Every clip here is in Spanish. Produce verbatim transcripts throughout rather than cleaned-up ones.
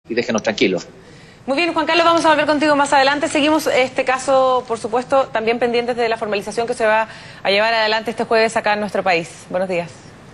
y déjenos tranquilos. Muy bien, Juan Carlos, vamos a volver contigo más adelante. Seguimos este caso, por supuesto, también pendientes de la formalización que se va a llevar adelante este jueves acá en nuestro país. Buenos días.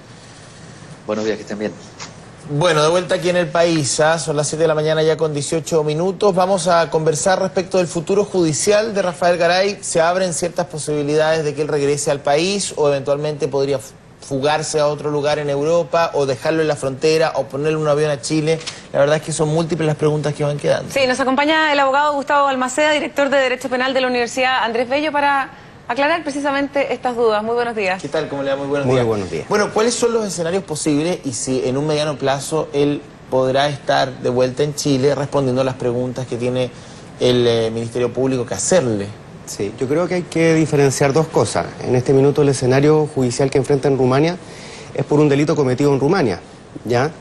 Buenos días, que estén bien. Bueno, de vuelta aquí en el país, ¿eh? Son las siete de la mañana ya con dieciocho minutos. Vamos a conversar respecto del futuro judicial de Rafael Garay. Se abren ciertas posibilidades de que él regrese al país o eventualmente podría fugarse a otro lugar en Europa o dejarlo en la frontera o ponerle un avión a Chile. La verdad es que son múltiples las preguntas que van quedando. Sí, nos acompaña el abogado Gustavo Balmaceda, director de Derecho Penal de la Universidad Andrés Bello, para aclarar precisamente estas dudas. Muy buenos días. ¿Qué tal? ¿Cómo le va? Muy buenos Muy días. buenos días. Bueno, ¿cuáles son los escenarios posibles y si en un mediano plazo él podrá estar de vuelta en Chile respondiendo a las preguntas que tiene el eh, Ministerio Público que hacerle? Sí, yo creo que hay que diferenciar dos cosas. En este minuto el escenario judicial que enfrenta en Rumania es por un delito cometido en Rumania, ¿ya?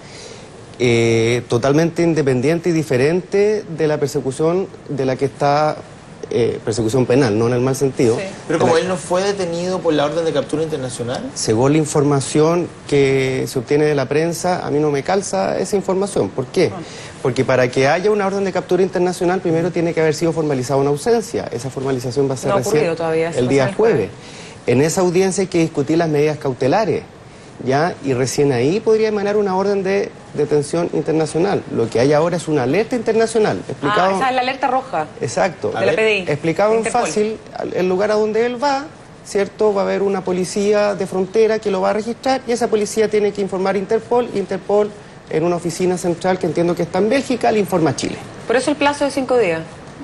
Eh, totalmente independiente y diferente de la persecución de la que está, eh, persecución penal, no en el mal sentido. Sí. Pero como él no fue detenido por la orden de captura internacional. Según la información que se obtiene de la prensa, a mí no me calza esa información. ¿Por qué? Porque para que haya una orden de captura internacional, primero tiene que haber sido formalizada una ausencia. Esa formalización va a ser No ha recién ocurrido todavía, el día jueves. En esa audiencia hay que discutir las medidas cautelares, ¿ya? Y recién ahí podría emanar una orden de detención internacional. Lo que hay ahora es una alerta internacional. Explicado... Ah, esa es la alerta roja. Exacto. De la P D I. Explicado en Interpol. fácil, el lugar a donde él va, ¿cierto? Va a haber una policía de frontera que lo va a registrar y esa policía tiene que informar a Interpol. Interpol, en una oficina central que entiendo que está en Bélgica, le informa a Chile. ¿Por eso el plazo de cinco días?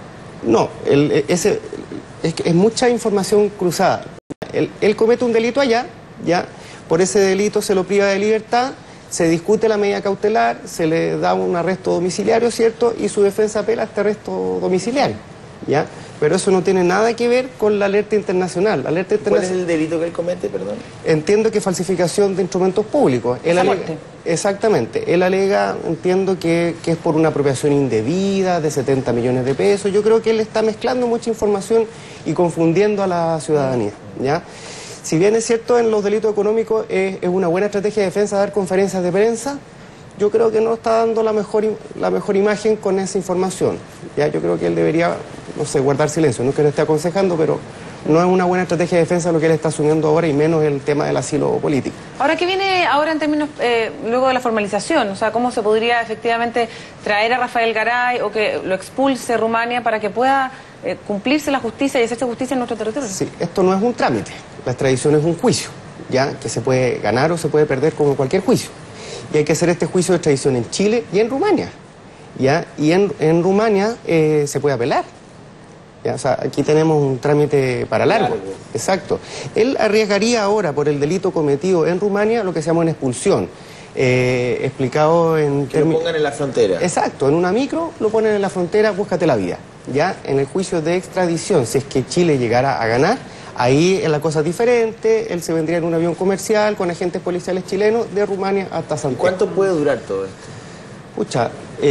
No, el, ese, es, que es mucha información cruzada. Él, él comete un delito allá, ¿ya? Por ese delito se lo priva de libertad, se discute la medida cautelar, se le da un arresto domiciliario, ¿cierto? Y su defensa apela a este arresto domiciliario, ¿ya? Pero eso no tiene nada que ver con la alerta internacional. La alerta ¿Cuál es internacional... el delito que él comete, perdón? Entiendo que falsificación de instrumentos públicos. Él Esa alega... muerte. Exactamente. Él alega, entiendo que, que es por una apropiación indebida de setenta millones de pesos. Yo creo que él está mezclando mucha información y confundiendo a la ciudadanía, ¿ya? Si bien es cierto en los delitos económicos es, es una buena estrategia de defensa dar conferencias de prensa, yo creo que no está dando la mejor, la mejor imagen con esa información. ¿Ya? Yo creo que él debería, no sé, guardar silencio. No es que lo esté aconsejando, pero no es una buena estrategia de defensa lo que él está asumiendo ahora y menos el tema del asilo político. Ahora, ¿qué viene ahora en términos, eh, luego de la formalización? O sea, ¿cómo se podría efectivamente traer a Rafael Garay o que lo expulse Rumania para que pueda eh, cumplirse la justicia y hacerse justicia en nuestro territorio? Sí, esto no es un trámite. La extradición es un juicio, ¿ya? Que se puede ganar o se puede perder como cualquier juicio. Y hay que hacer este juicio de extradición en Chile y en Rumania, ¿ya? Y en, en Rumania eh, se puede apelar. ¿Ya? O sea, aquí tenemos un trámite para largo. largo. Exacto. Él arriesgaría ahora por el delito cometido en Rumania lo que se llama una expulsión. Eh, explicado en... Que lo pongan en la frontera. Exacto, en una micro lo ponen en la frontera, búscate la vida. Ya en el juicio de extradición, si es que Chile llegara a ganar, ahí la cosa es diferente, él se vendría en un avión comercial con agentes policiales chilenos de Rumania hasta Santiago. ¿Cuánto puede durar todo esto? Pucha,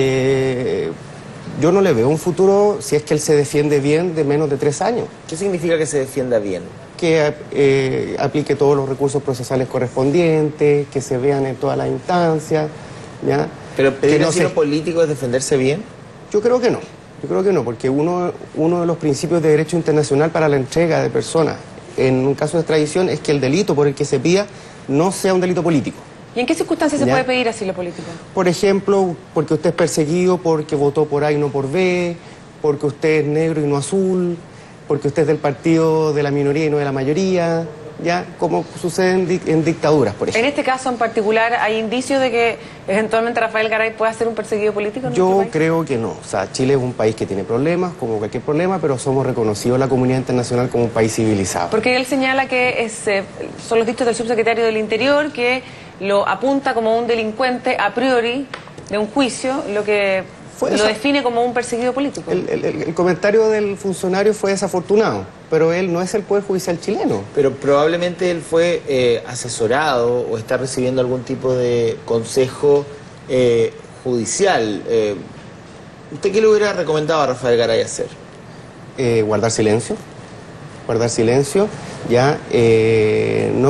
eh, yo no le veo un futuro, si es que él se defiende bien, de menos de tres años. ¿Qué significa que se defienda bien? Que eh, aplique todos los recursos procesales correspondientes, que se vean en todas las instancias, ¿ya? ¿Pero pedir no asilo se... político es defenderse bien? Yo creo que no. Yo creo que no, porque uno, uno de los principios de derecho internacional para la entrega de personas en un caso de extradición es que el delito por el que se pida no sea un delito político. ¿Y en qué circunstancias se ¿Ya? puede pedir asilo político? Por ejemplo, porque usted es perseguido porque votó por A y no por B, porque usted es negro y no azul, porque usted es del partido de la minoría y no de la mayoría, ¿ya? Como sucede en, di en dictaduras, por ejemplo. En este caso en particular, ¿hay indicios de que eventualmente Rafael Garay pueda ser un perseguido político en nuestro Yo país? creo que no. O sea, Chile es un país que tiene problemas, como cualquier problema, pero somos reconocidos en la comunidad internacional como un país civilizado. Porque él señala que es, eh, son los dichos del subsecretario del Interior que lo apunta como un delincuente a priori de un juicio, lo que Fue lo esa... define como un perseguido político. El, el, el comentario del funcionario fue desafortunado, pero él no es el Poder Judicial chileno. Pero probablemente él fue eh, asesorado o está recibiendo algún tipo de consejo eh, judicial. Eh, ¿Usted qué le hubiera recomendado a Rafael Garay hacer? Eh, guardar silencio, guardar silencio, ya, eh, no,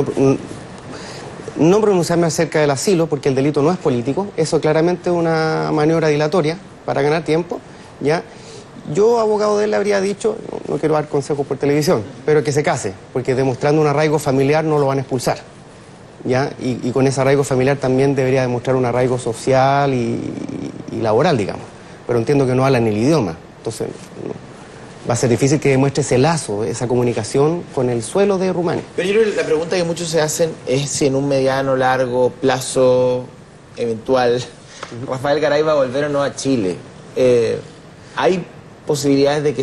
no pronunciarme acerca del asilo, porque el delito no es político, eso claramente es una maniobra dilatoria, para ganar tiempo, ¿ya? Yo, abogado de él, le habría dicho, no, no quiero dar consejos por televisión, pero que se case, porque demostrando un arraigo familiar no lo van a expulsar, ¿ya? Y, y con ese arraigo familiar también debería demostrar un arraigo social y, y, y laboral, digamos. Pero entiendo que no habla ni el idioma, entonces no, va a ser difícil que demuestre ese lazo, esa comunicación con el suelo de Rumania. Pero yo creo que la pregunta que muchos se hacen es si en un mediano, largo plazo eventual Rafael Garay va a volver o no a Chile. Eh, ¿Hay posibilidades de que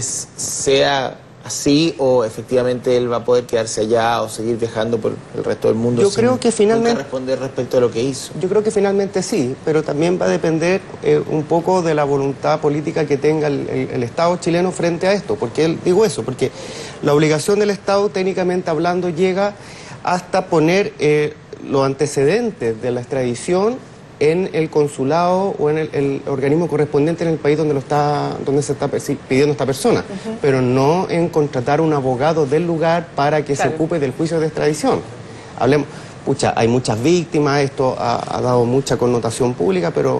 sea así o efectivamente él va a poder quedarse allá o seguir viajando por el resto del mundo? Yo sin creo que finalmente nunca responder respecto a lo que hizo. Yo creo que finalmente sí, pero también va a depender eh, un poco de la voluntad política que tenga el, el, el Estado chileno frente a esto. Porque él, digo eso, porque la obligación del Estado, técnicamente hablando, llega hasta poner eh, los antecedentes de la extradición en el consulado o en el, el organismo correspondiente en el país donde lo está, donde se está pidiendo esta persona, uh-huh. pero no en contratar un abogado del lugar para que claro. se ocupe del juicio de extradición. Hablemos, pucha, hay muchas víctimas, esto ha, ha dado mucha connotación pública, pero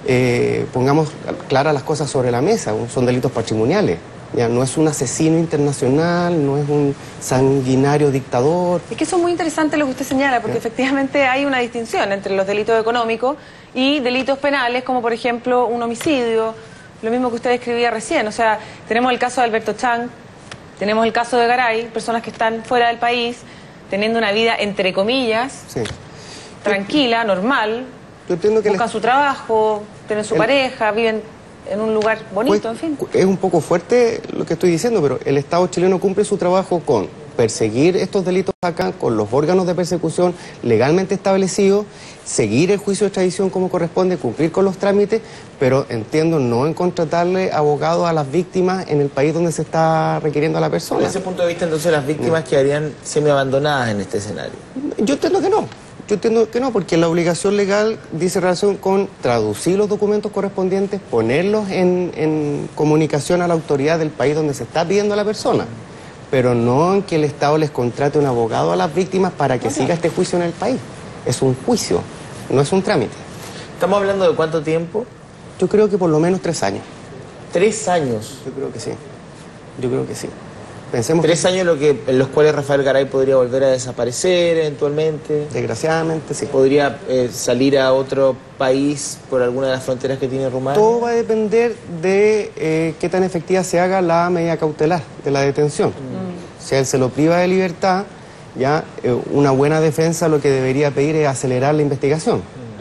eh, pongamos claras las cosas sobre la mesa, son delitos patrimoniales. Ya, no es un asesino internacional, no es un sanguinario dictador. Es que eso es muy interesante lo que usted señala, porque ¿Eh? efectivamente hay una distinción entre los delitos económicos y delitos penales, como por ejemplo un homicidio, lo mismo que usted describía recién. O sea, tenemos el caso de Alberto Chang, tenemos el caso de Garay, personas que están fuera del país, teniendo una vida, entre comillas, sí. tranquila, normal, Yo entiendo que buscan les... su trabajo, tienen su el... pareja, viven en un lugar bonito, pues, en fin. Es un poco fuerte lo que estoy diciendo, pero el Estado chileno cumple su trabajo con perseguir estos delitos acá, con los órganos de persecución legalmente establecidos, seguir el juicio de extradición como corresponde, cumplir con los trámites, pero entiendo no en contratarle abogados a las víctimas en el país donde se está requiriendo a la persona. Desde ese punto de vista, entonces, las víctimas no. quedarían semi-abandonadas en este escenario. Yo entiendo que no. Yo entiendo que no, porque la obligación legal dice relación con traducir los documentos correspondientes, ponerlos en, en comunicación a la autoridad del país donde se está pidiendo a la persona, pero no en que el Estado les contrate un abogado a las víctimas para que siga este juicio en el país. Es un juicio, no es un trámite. ¿Estamos hablando de cuánto tiempo? Yo creo que por lo menos tres años. ¿Tres años? Yo creo que sí, yo creo que sí. Pensemos Tres que... años lo que, en los cuales Rafael Garay podría volver a desaparecer eventualmente. Desgraciadamente, sí. Podría eh, salir a otro país por alguna de las fronteras que tiene Rumania. Todo va a depender de eh, qué tan efectiva se haga la medida cautelar de la detención. Mm. Si él se lo priva de libertad, ya eh, una buena defensa lo que debería pedir es acelerar la investigación.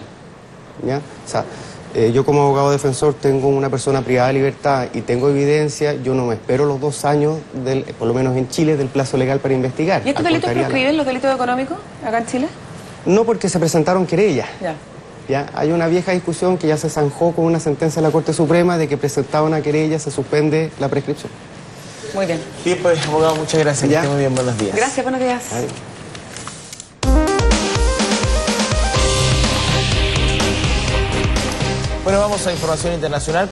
Mm. ¿Ya? O sea, Eh, yo como abogado defensor tengo una persona privada de libertad y tengo evidencia, yo no me espero los dos años, del, por lo menos en Chile, del plazo legal para investigar. ¿Y estos delitos prescriben los delitos económicos acá en Chile? No, porque se presentaron querellas. Ya. ¿Ya? Hay una vieja discusión que ya se zanjó con una sentencia de la Corte Suprema de que presentaba una querella, se suspende la prescripción. Muy bien. Bien, pues, abogado, muchas gracias. ¿Ya? Que esté muy bien, buenos días. Gracias, buenos días. Adiós. Bueno, vamos a información internacional.